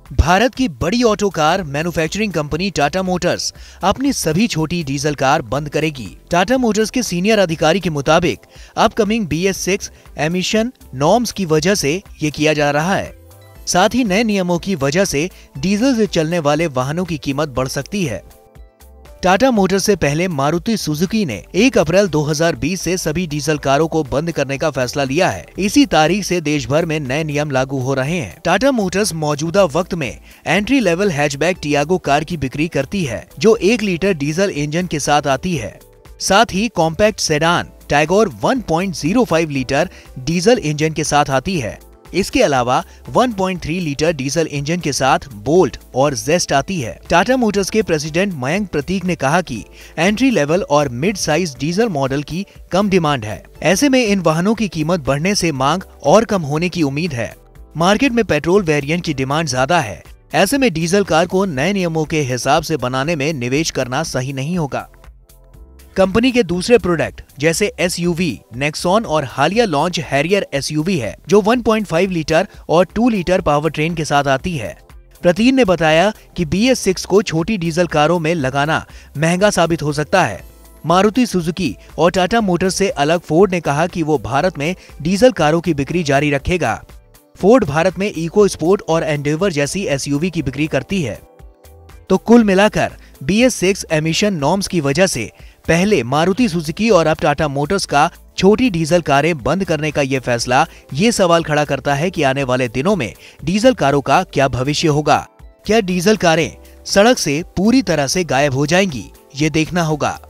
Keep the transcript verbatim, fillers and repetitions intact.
भारत की बड़ी auto car manufacturing company Tata Motors अपनी सभी छोटी डीजल कार बंद करेगी। टाटा मोटर्स के सीनियर अधिकारी के मुताबिक upcoming B S six emission norms की वजह से ये किया जा रहा है। साथ ही नए नियमों की वजह से डीजल से चलने वाले वाहनों की कीमत बढ़ सकती है। टाटा मोटर्स से पहले मारुति सुजुकी ने एक अप्रैल दो हज़ार बीस से सभी डीजल कारों को बंद करने का फैसला लिया है। इसी तारीख से देश भर में नए नियम लागू हो रहे हैं। टाटा मोटर्स मौजूदा वक्त में entry level hatchback Tiago car की बिक्री करती है, जो एक लीटर डीजल इंजन के साथ आती है। साथ ही compact sedan Tigor one point zero five litre diesel engine के साथ आती है। इसके अलावा one point three litre diesel engine के साथ बोल्ट और जेस्ट आती है। टाटा मोटर्स के प्रेसिडेंट मयंक प्रतीक ने कहा कि एंट्री लेवल और मिड साइज डीजल मॉडल की कम डिमांड है। ऐसे में इन वाहनों की कीमत बढ़ने से मांग और कम होने की उम्मीद है। मार्केट में पेट्रोल वेरिएंट की डिमांड ज्यादा है। ऐसे में डीजल कार को नए नियमों के हिसाब से बनाने में निवेश करना सही नहीं होगा। कंपनी के दूसरे प्रोडक्ट जैसे एस यू वी नेक्सॉन और हालिया launch Harrier S U V है, जो वन पॉइंट फाइव लीटर और टू लीटर पावर ट्रेन के साथ आती है। प्रतीक ने बताया कि बी एस सिक्स को छोटी डीजल कारों में लगाना महंगा साबित हो सकता है। मारुति सुजुकी और टाटा मोटर्स से अलग फोर्ड ने कहा कि वो भारत में डीजल कारों की बिक्री जारी रखेगा। फोर्ड भारत में इको स्पोर्ट और एंडेवर जैसी एस यू वी की बिक्री करती है। तो कुल मिलाकर B S six emission norms की वजह से पहले मारुति सुजुकी और अब टाटा मोटर्स का छोटी डीजल कारें बंद करने का ये फैसला ये सवाल खड़ा करता है कि आने वाले दिनों में डीजल कारों का क्या भविष्य होगा। क्या डीजल कारें सड़क से पूरी तरह से गायब हो जाएंगी, ये देखना होगा।